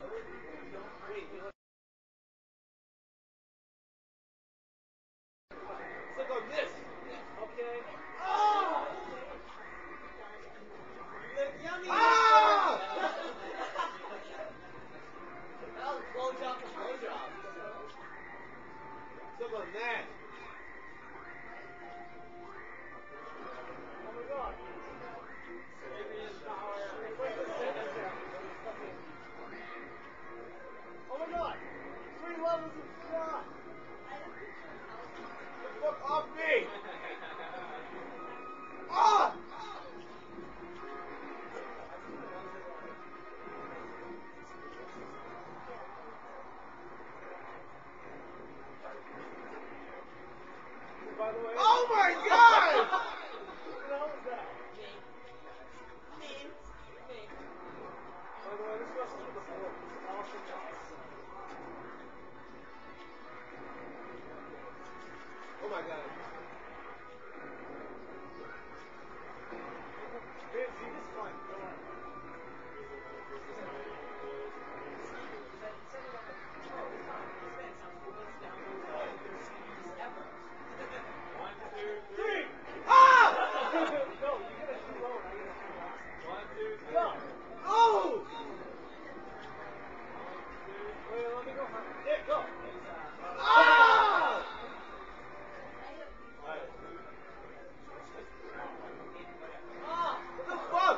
So go this. Okay. Oh! Yummy. Ah! That was a blowjob for blowjob. So go that. Oh my god. Adrian's power. Oh my god. 3 levels of shot. The fuck off me. Ah! By the way. Oh my god! What the hell was that? Me. By the way, this goes to the floor. Awesome shots. Oh my god. Vince, you just fine. Go on. One, two, three. Ah! No, you get it too low and I get it too high. 1, 2, 3. Go. Oh! Wait, let me go higher. Yeah, go. Ah! Ah! What the fuck?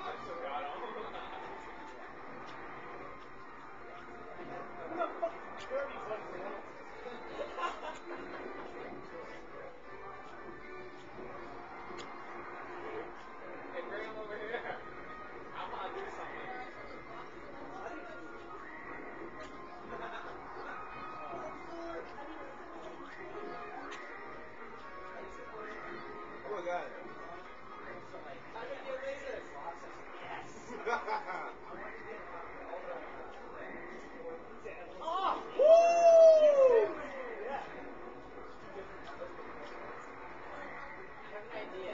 Who the fuck dirty buttons are that? Hey, bring him over here. I want to do something. Oh my god. How did you get lasers? Yes. Oh! Woo! Yeah. I have an idea.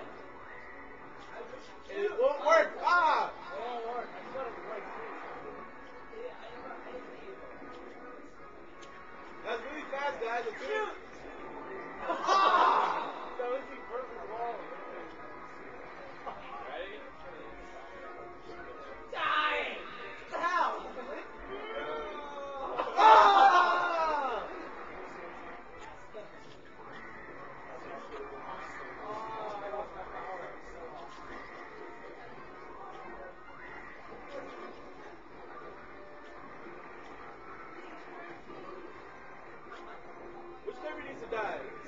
It won't work. Ah! It won't work. I just got it right through. Yeah, I don't know. I didn't see it. That's really fast, guys. Shoot! Ah! That was the perfect ball. Ready? Die! What the hell? Ah! I lost my power. Which neighbor needs to die?